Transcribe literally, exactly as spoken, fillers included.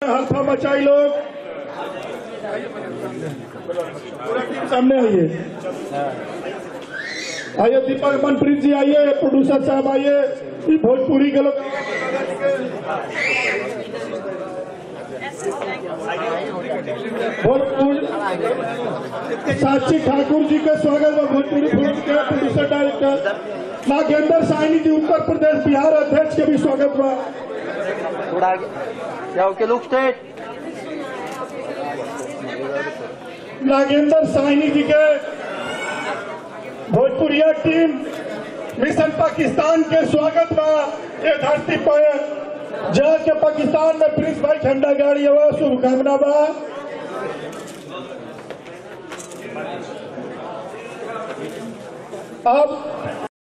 हल्फा मचाई लोग सामने आइए, आइए दीपक मनप्रीत जी आइए, प्रोड्यूसर साहब आइए, भोजपुरी के लोग भोजपुरी साक्षी ठाकुर जी का स्वागत है। भोजपुरी फिल्म के प्रोड्यूसर डायरेक्टर नागेंद्र साहनी जी उत्तर प्रदेश बिहार अध्यक्ष के भी स्वागत हुआ। नागेंद्र साहनी जी के भोजपुरिया टीम मिशन पाकिस्तान के स्वागत बा। ये धरती पर जाके पाकिस्तान में प्रिंस भाई झंडा गाड़ी हुआ, शुभकामना बा। अब